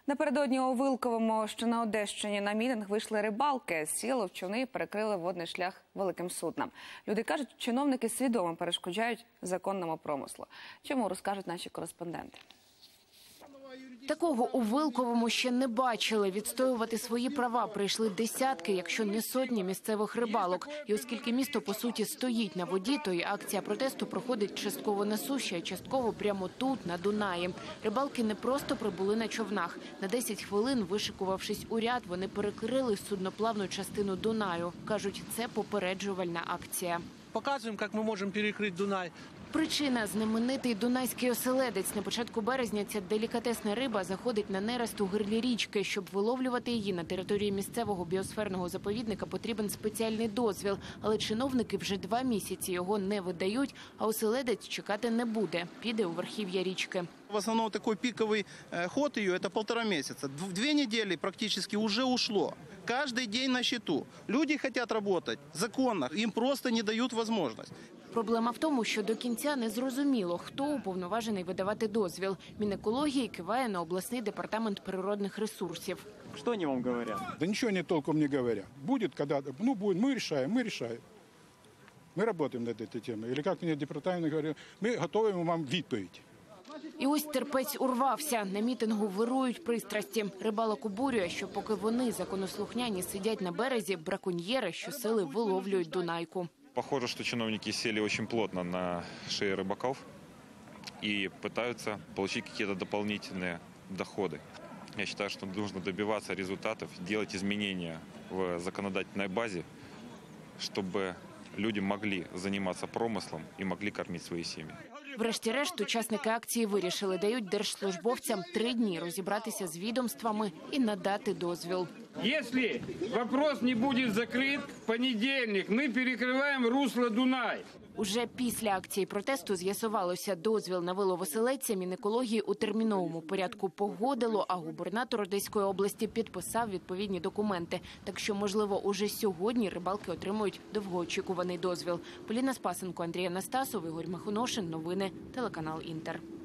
Напередодні у Вилковому, що на Одещині, на мітинг вийшли рибалки. Сіли в човни і перекрили водний шлях великим суднам. Люди кажуть, чиновники свідомо перешкоджають законному промислу. Чому, розкажуть наші кореспонденти. Такого у Вилковому ще не бачили. Відстоювати свої права прийшли десятки, якщо не сотні місцевих рибалок. І оскільки місто, по суті, стоїть на воді, то і акція протесту проходить частково на суші, а частково прямо тут, на Дунаї. Рибалки не просто прибули на човнах. На 10 хвилин, вишикувавшись у ряд, вони перекрили судноплавну частину Дунаю. Кажуть, це попереджувальна акція. Показуємо, як ми можемо перекрити Дунай. Причина – знаменитий дунайський оселедець. На початку березня ця делікатесна риба заходить на нерест у гирлі річки. Щоб виловлювати її на території місцевого біосферного заповідника, потрібен спеціальний дозвіл. Але чиновники вже 2 місяці його не видають, а оселедець чекати не буде. Піде у верхів'я річки. В основном такой пиковый ход ее – это 1,5 месяца. 2 недели практически уже ушло. Каждый день на счету. Люди хотят работать законно, им просто не дают возможность. Проблема в тому, що до кінця не зрозуміло, хто уповноважений видавати дозвіл. Мінекології киває на обласний департамент природних ресурсів. Что они вам говорят? Да ничего они толком не говорят. Будет, когда... Ну, будет, мы решаем. Мы работаем над этой темой. Или как мне департамент говорит, мы готовим вам відповідь. І ось терпець урвався. На мітингу вирують пристрасті. Рибалок обурює, що поки вони, законослухняні, сидять на березі, браконьєри щосили виловлюють Дунайку. Похоже, что чиновники сели очень плотно на шее рыбаков и пытаются получить какие-то дополнительные доходы. Я считаю, что нужно добиваться результатов, делать изменения в законодательной базе, чтобы люди могли заниматься промыслом и могли кормить свои семьи. Врешті-решт, учасники акції вирішили, дають держслужбовцям 3 дні розібратися з відомствами і надати дозвіл. Если вопрос не будет закрыт, в понедельник мы перекрываем русло Дунай. Уже після акції протесту з'ясувалося, дозвіл на вилов оселедця Мінекології у терміновому порядку погодило, а губернатор Одеської області підписав відповідні документи. Так що, можливо, уже сьогодні рибалки отримують довгоочікуваний дозвіл. Поліна Спасенко, Андрій Анастасов, Ігор Махоношин. Новини, телеканал Інтер.